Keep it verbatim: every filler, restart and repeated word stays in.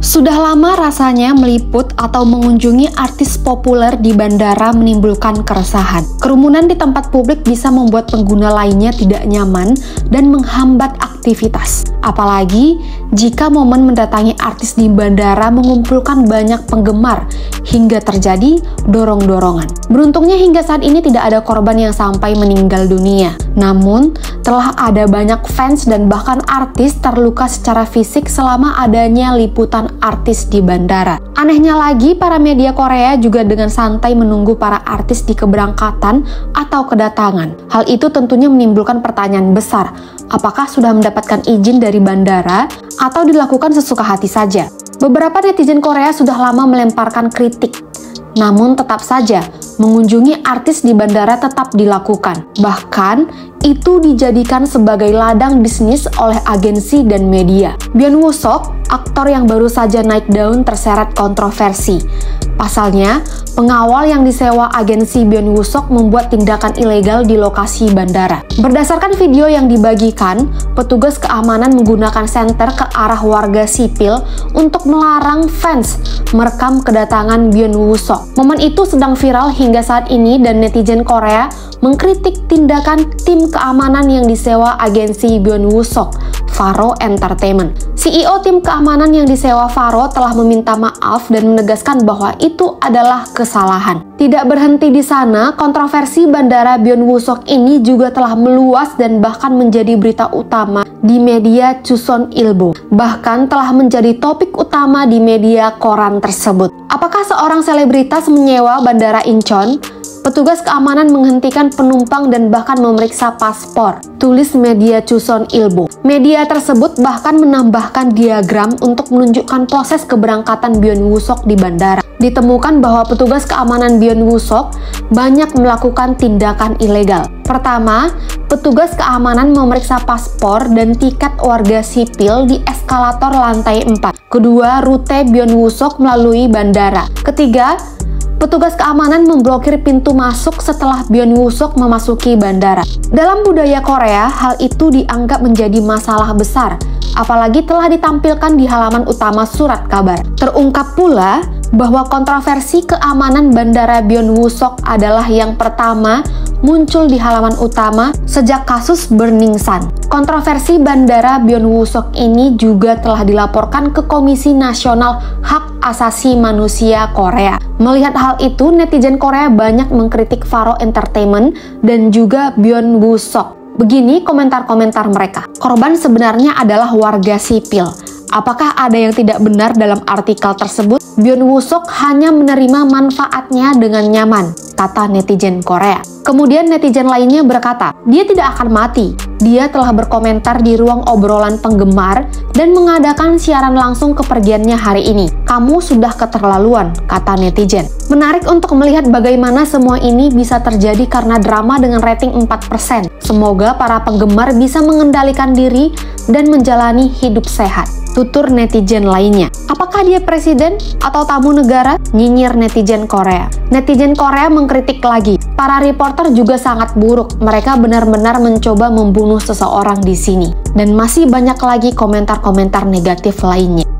Sudah lama rasanya meliput atau mengunjungi artis populer di bandara menimbulkan keresahan. Kerumunan di tempat publik bisa membuat pengguna lainnya tidak nyaman dan menghambat aktivitas. Apalagi jika momen mendatangi artis di bandara mengumpulkan banyak penggemar hingga terjadi dorong-dorongan. Beruntungnya hingga saat ini tidak ada korban yang sampai meninggal dunia. Namun, telah ada banyak fans dan bahkan artis terluka secara fisik selama adanya liputan artis di bandara. Anehnya lagi, para media Korea juga dengan santai menunggu para artis di keberangkatan atau kedatangan. Hal itu tentunya menimbulkan pertanyaan besar. Apakah sudah mendapatkan izin dari bandara atau dilakukan sesuka hati saja? Beberapa netizen Korea sudah lama melemparkan kritik. Namun tetap saja, mengunjungi artis di bandara tetap dilakukan. Bahkan, itu dijadikan sebagai ladang bisnis oleh agensi dan media. Byun Woo Sok, aktor yang baru saja naik daun, terseret kontroversi. Pasalnya, pengawal yang disewa agensi Byun Woo Sok membuat tindakan ilegal di lokasi bandara. Berdasarkan video yang dibagikan, petugas keamanan menggunakan senter ke arah warga sipil untuk melarang fans merekam kedatangan Byun Woo Sok. Momen itu sedang viral hingga saat ini dan netizen Korea mengkritik tindakan tim keamanan yang disewa agensi Byun Woo Sok, Faro Entertainment. C E O tim keamanan yang disewa Faro telah meminta maaf dan menegaskan bahwa itu adalah kesalahan. Tidak berhenti di sana, kontroversi bandara Byun Woo Sok ini juga telah meluas dan bahkan menjadi berita utama di media Chosun Ilbo. Bahkan telah menjadi topik utama di media koran tersebut. Apakah seorang selebritas menyewa bandara Incheon? Petugas keamanan menghentikan penumpang dan bahkan memeriksa paspor, tulis media Chosun Ilbo. Media tersebut bahkan menambahkan diagram untuk menunjukkan proses keberangkatan Byun Woo Sok di bandara. Ditemukan bahwa petugas keamanan Byun Woo Sok banyak melakukan tindakan ilegal. Pertama, petugas keamanan memeriksa paspor dan tiket warga sipil di eskalator lantai empat. Kedua, rute Byun Woo Sok melalui bandara. Ketiga, petugas keamanan memblokir pintu masuk setelah Byun Woo Sok memasuki bandara. Dalam budaya Korea, hal itu dianggap menjadi masalah besar, apalagi telah ditampilkan di halaman utama surat kabar. Terungkap pula bahwa kontroversi keamanan bandara Byun Woo Sok adalah yang pertama muncul di halaman utama sejak kasus Burning Sun. Kontroversi bandara Byun Woo Sok ini juga telah dilaporkan ke Komisi Nasional Hak Asasi Manusia Korea. Melihat hal itu, netizen Korea banyak mengkritik Faro Entertainment dan juga Byun Woo Sok. Begini komentar-komentar mereka. Korban sebenarnya adalah warga sipil. Apakah ada yang tidak benar dalam artikel tersebut? Byun Woo Sok hanya menerima manfaatnya dengan nyaman, kata netizen Korea. Kemudian netizen lainnya berkata, dia tidak akan mati. Dia telah berkomentar di ruang obrolan penggemar dan mengadakan siaran langsung kepergiannya hari ini. Kamu sudah keterlaluan, kata netizen. Menarik untuk melihat bagaimana semua ini bisa terjadi karena drama dengan rating empat persen. Semoga para penggemar bisa mengendalikan diri dan menjalani hidup sehat, tutur netizen lainnya. Apakah dia presiden atau tamu negara? Nyinyir netizen Korea. Netizen Korea mengkritik lagi. Para reporter juga sangat buruk. Mereka benar-benar mencoba membunuh seseorang di sini. Dan masih banyak lagi komentar-komentar negatif lainnya.